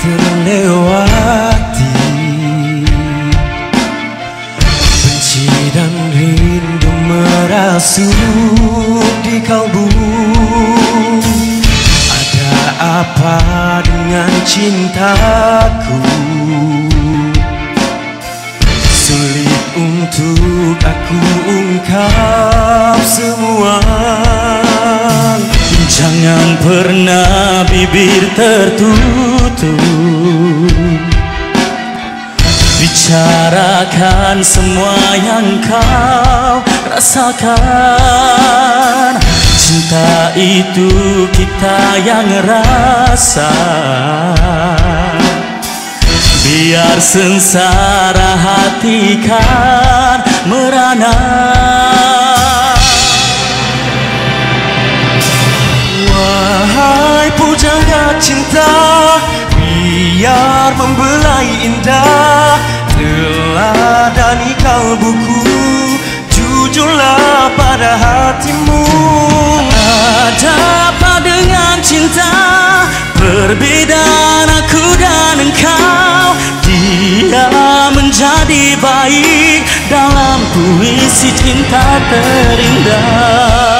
terlewati, benci dan rindu merasuk di kalbu. Ada apa dengan cintaku? Sulit untuk aku ungkap semua. Jangan pernah bibir tertutup, bicarakan semua yang kau rasakan. Cinta itu kita yang rasa, biar sengsara hati kan merana. Wahai pujangga cinta, biar membelai indah, teladani kalbuku, jujurlah pada hatimu. Ada apa dengan cinta? Perbedaan aku dan engkau, dia menjadi baik dalam puisi cinta terindah.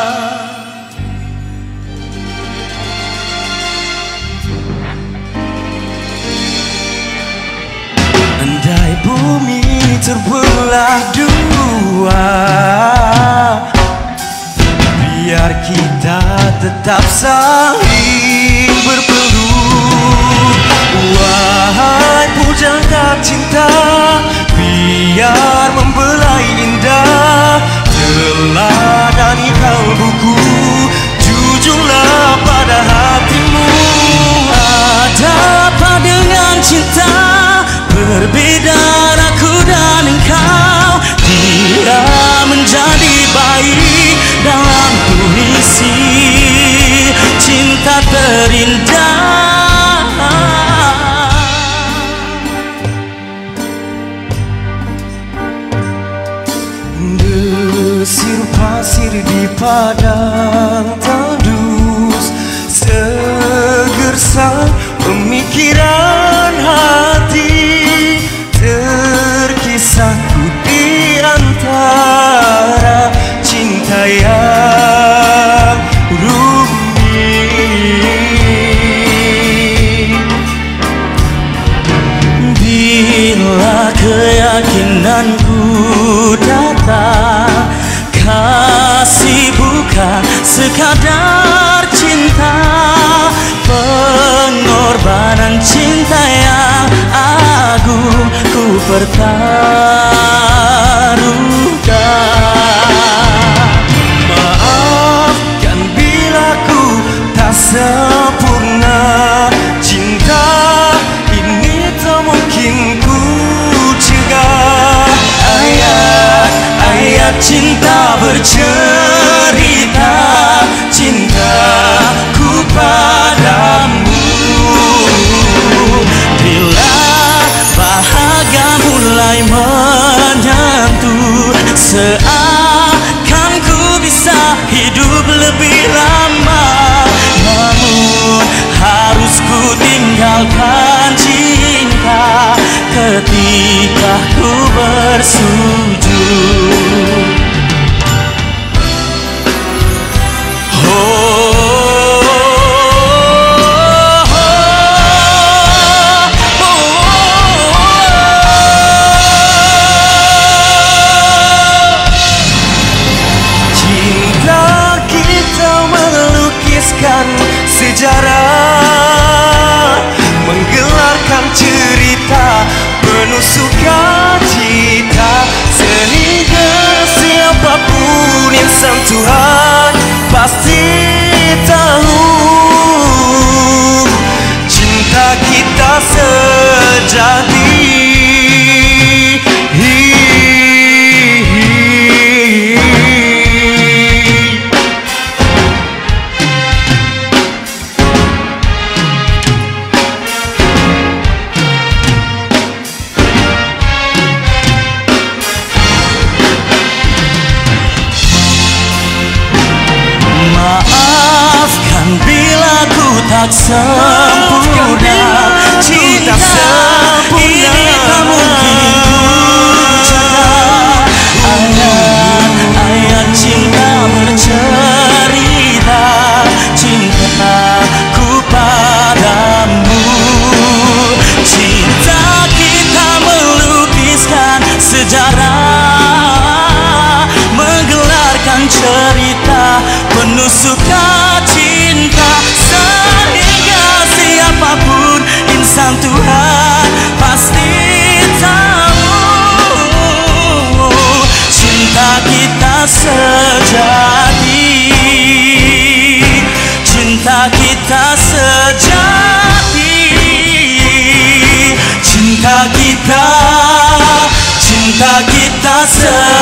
Andai bumi terbelah dua, biar kita tetap saling berpeluk. Wahai pujangga cinta, biar membelai indah, teladani kalbuku, jujurlah pada hatimu. Ada apa dengan cinta? Perbedaan aku dan engkau, dia menjadi baik dalam puisi cinta terindah. Desir pasir di padang tandus, segersang pemikiran hati, terkisahku di antara cinta yang rumit. Bila keyakinanku datang, kasih bukan sekadar cinta, pengorbanan cinta yang agung ku pertaruhkan. Maafkan bila ku tak sempurna, cinta ini tak mungkin ku cegah. Ayat-ayat cinta bercerita, cintaku padamu. Bila bahagia mulai menyentuh, seakan ku bisa hidup lebih lama. Namun harus ku tinggalkan cinta ketika ku bersujud. Sejarah menggelarkan cerita penuh sukacita, sehingga siapapun insan Tuhan pasti tahu cinta kita sejati. tak sempurna, sejarah, menggelarkan cerita penuh sukacita, sehingga siapapun insan Tuhan pasti tahu cinta kita sejati, cinta kita sejati, cinta kita sejati.